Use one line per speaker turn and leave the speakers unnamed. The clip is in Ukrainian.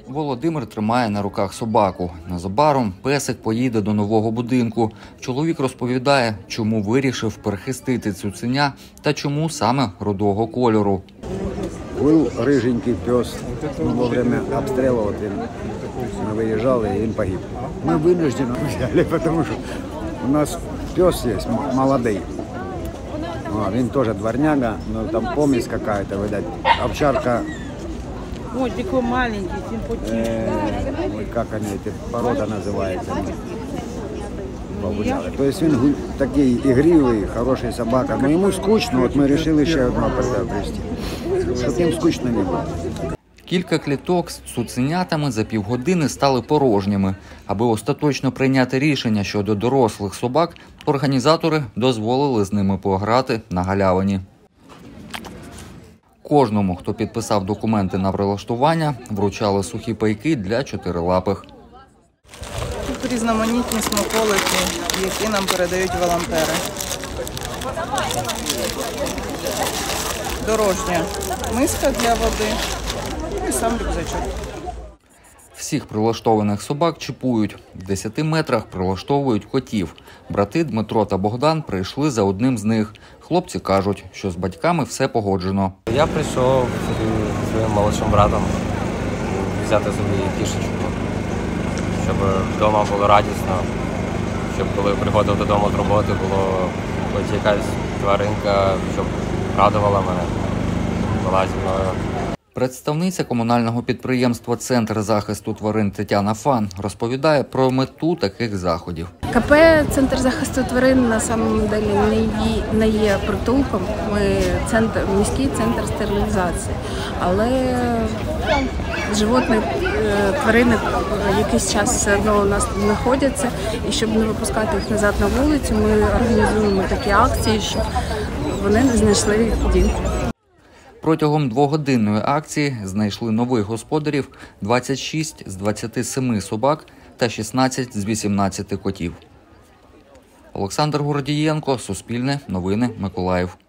Володимир тримає на руках собаку. Незабаром песик поїде до нового будинку. Чоловік розповідає, чому вирішив перехистити цуценя та чому саме рудого кольору.
Був риженький пес, во время обстрілу ми виїжджали і він погиб. Ми вынужденно взяли, тому що у нас пес є молодий. Він теж дворняга, но там помесь какая-то, видать, овчарка.
Ой, такой маленький, симпатичный.
Как они, эти порода называется. То есть він такий ігривий, хороший собака. Но йому скучно, от ми вирішили ще одного приобрести, щоб їм скучно не було.
Кілька кліток з цуценятами за півгодини стали порожніми. Аби остаточно прийняти рішення щодо дорослих собак, організатори дозволили з ними пограти на галявині. Кожному, хто підписав документи на прилаштування, вручали сухі пайки для чотирилапих.
Тут різноманітні смаколики, які нам передають волонтери. Дорожня миска для води і сам рюкзачок.
Всіх прилаштованих собак чіпують. В 10 метрах прилаштовують котів. Брати Дмитро та Богдан прийшли за одним з них. Хлопці кажуть, що з батьками все погоджено.
Я прийшов зі своїм молодшим братом взяти собі кішечку, щоб вдома було радісно, щоб коли приходив додому з роботи, було хоч якась тваринка, щоб радувала мене, була зі мною.
Представниця комунального підприємства «Центр захисту тварин» Тетяна Фан розповідає про мету таких заходів.
КП «Центр захисту тварин» на самом деле не є притулком, ми міський центр стерилізації, але животні, тварини якийсь час все одно у нас знаходяться, і щоб не випускати їх назад на вулицю, ми організуємо такі акції, щоб вони не знайшли дім.
Протягом двогодинної акції знайшли нових господарів 26 з 27 собак та 16 з 18 котів. Олександр Гордієнко, Суспільне, Новини, Миколаїв.